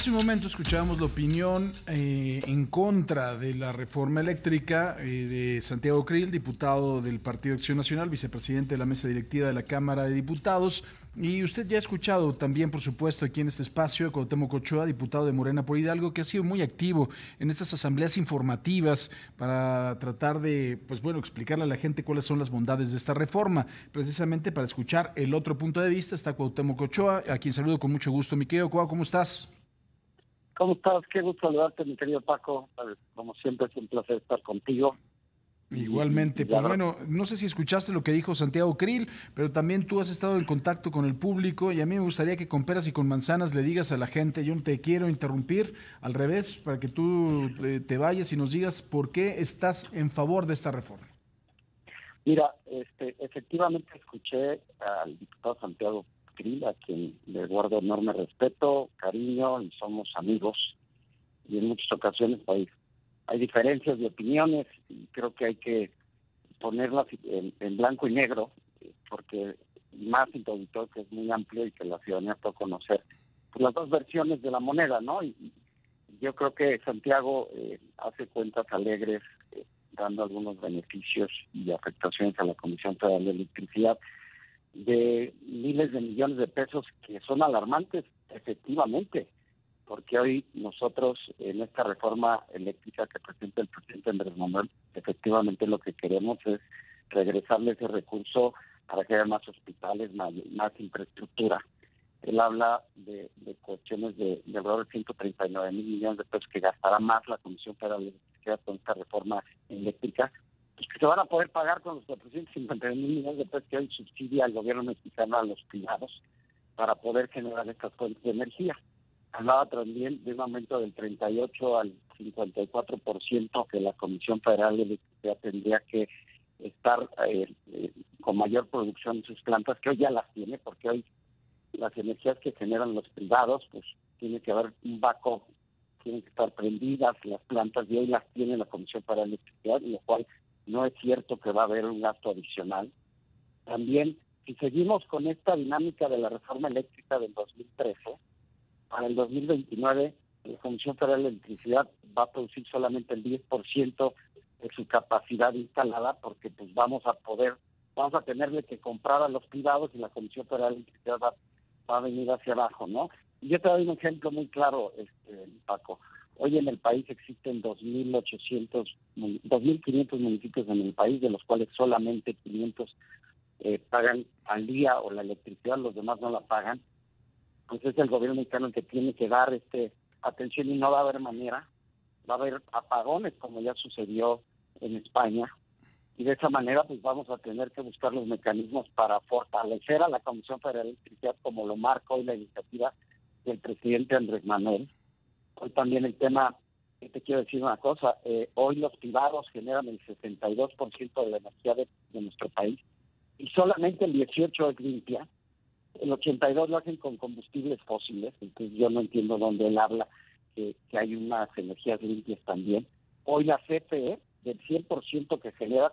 Hace un momento escuchábamos la opinión en contra de la reforma eléctrica de Santiago Krill, diputado del Partido Acción Nacional, vicepresidente de la mesa directiva de la Cámara de Diputados. Y usted ya ha escuchado también, por supuesto, aquí en este espacio, a Cuauhtémoc Ochoa, diputado de Morena por Hidalgo, que ha sido muy activo en estas asambleas informativas para tratar de, pues bueno, explicarle a la gente cuáles son las bondades de esta reforma. Precisamente para escuchar el otro punto de vista está Cuauhtémoc Ochoa, a quien saludo con mucho gusto. Mi querido Cuau, ¿cómo estás? ¿Cómo estás? Qué gusto saludarte, mi querido Paco. Como siempre, es un placer estar contigo. Igualmente, Y pues la verdad, bueno, no sé si escuchaste lo que dijo Santiago Krill, pero también tú has estado en contacto con el público y a mí me gustaría que con peras y con manzanas le digas a la gente, yo no te quiero interrumpir, al revés, para que tú te vayas y nos digas por qué estás en favor de esta reforma. mira, efectivamente escuché al diputado Santiago Krill, a quien le guardo enorme respeto, cariño, y somos amigos. Y en muchas ocasiones hay diferencias de opiniones y creo que hay que ponerlas en blanco y negro, porque más en tu auditorio, que es muy amplio y que la ciudadanía puede conocer pues, las dos versiones de la moneda, ¿no? Y yo creo que Santiago hace cuentas alegres, dando algunos beneficios y afectaciones a la Comisión Federal de Electricidad de miles de millones de pesos que son alarmantes, efectivamente, porque hoy nosotros en esta reforma eléctrica que presenta el presidente Andrés Manuel, efectivamente lo que queremos es regresarle ese recurso para que haya más hospitales, más infraestructura. Él habla de cuestiones de alrededor de 139 mil millones de pesos que gastará más la Comisión Federal de Electricidad con esta reforma eléctrica, pues que se van a poder pagar con los 459 mil millones de pesos que hoy subsidia al gobierno mexicano a los privados para poder generar estas fuentes de energía. Hablaba también de un aumento del 38 al 54% que la Comisión Federal de Electricidad tendría que estar con mayor producción en sus plantas, que hoy ya las tiene, porque hoy las energías que generan los privados, pues tiene que haber un backup, tienen que estar prendidas las plantas y hoy las tiene la Comisión Federal de Electricidad, lo cual no es cierto que va a haber un gasto adicional. También, si seguimos con esta dinámica de la reforma eléctrica del 2013, para el 2029 la Comisión Federal de Electricidad va a producir solamente el 10% de su capacidad instalada, porque pues vamos a tenerle que comprar a los privados y la Comisión Federal de Electricidad va a venir hacia abajo, ¿no? Y yo te doy un ejemplo muy claro, Paco. Hoy en el país existen 2.500 municipios en el país, de los cuales solamente 500 pagan al día o la electricidad, los demás no la pagan. Pues es el gobierno mexicano el que tiene que dar atención y no va a haber manera. Va a haber apagones como ya sucedió en España y de esa manera pues vamos a tener que buscar los mecanismos para fortalecer a la Comisión Federal de Electricidad como lo marca hoy la iniciativa del presidente Andrés Manuel. Hoy también el tema, te quiero decir una cosa, hoy los privados generan el 62% de la energía de nuestro país y solamente el 18% es limpia. El 82 lo hacen con combustibles fósiles, entonces yo no entiendo dónde él habla que hay unas energías limpias también. Hoy la CFE, del 100% que genera,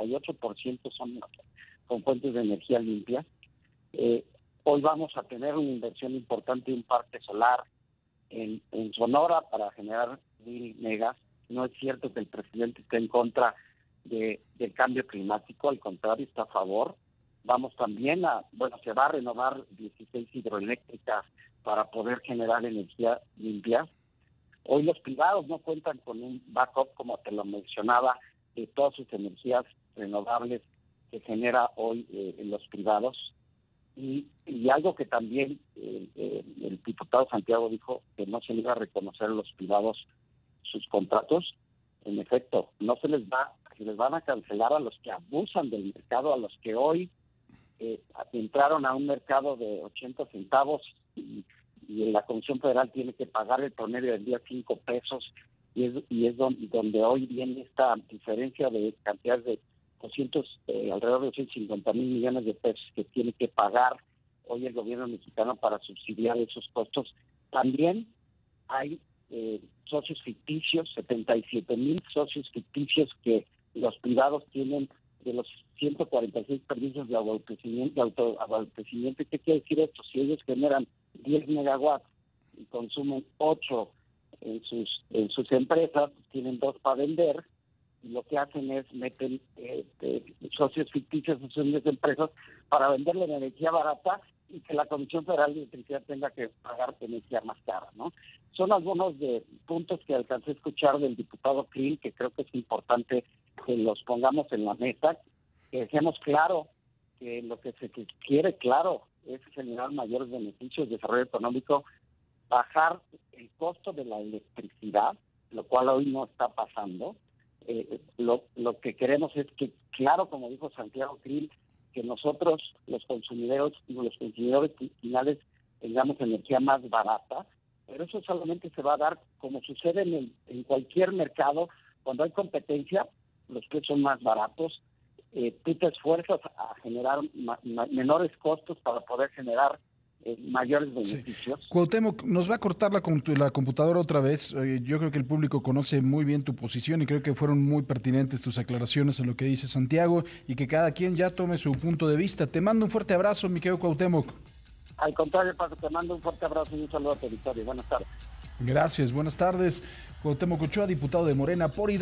38% son con fuentes de energía limpias. Hoy vamos a tener una inversión importante de un parque solar en Sonora para generar 1,000 megas. No es cierto que el presidente esté en contra del cambio climático, al contrario, está a favor. Vamos también se va a renovar 16 hidroeléctricas para poder generar energía limpia. Hoy los privados no cuentan con un backup, como te lo mencionaba, de todas sus energías renovables que genera hoy los privados. Y algo que también el diputado Santiago dijo, que no se le iba a reconocer a los privados sus contratos. En efecto, no se les van a cancelar a los que abusan del mercado, a los que hoy entraron a un mercado de 80 centavos y la Comisión Federal tiene que pagar el promedio del día 5 pesos y es donde hoy viene esta diferencia de cantidades de alrededor de 250 mil millones de pesos que tiene que pagar hoy el gobierno mexicano para subsidiar esos costos. También hay socios ficticios, 77 mil socios ficticios que los privados tienen de los 146 permisos de abastecimiento. ¿Qué quiere decir esto? Si ellos generan 10 megawatts y consumen 8 en sus empresas, tienen 2 para vender, y lo que hacen es meten socios ficticios en sus empresas para venderle la energía barata y que la Comisión Federal de Electricidad tenga que pagar energía más cara, ¿no? Son algunos de puntos que alcancé a escuchar del diputado Krill, que creo que es importante que los pongamos en la mesa, que dejemos claro que lo que se quiere, claro, es generar mayores beneficios, desarrollo económico, bajar el costo de la electricidad, lo cual hoy no está pasando. Lo que queremos es que, claro, como dijo Santiago Krill, que nosotros, los consumidores finales, tengamos energía más barata, pero eso solamente se va a dar, como sucede en cualquier mercado, cuando hay competencia, los precios son más baratos, tú te esfuerzas a generar menores costos para poder generar mayores beneficios. Sí. Cuauhtémoc, nos va a cortar la computadora otra vez. Yo creo que el público conoce muy bien tu posición y creo que fueron muy pertinentes tus aclaraciones en lo que dice Santiago y que cada quien ya tome su punto de vista. Te mando un fuerte abrazo, mi querido Cuauhtémoc. Al contrario, Paco, te mando un fuerte abrazo y un saludo a tu auditorio. Buenas tardes. Gracias, buenas tardes. Cuauhtémoc Ochoa, diputado de Morena por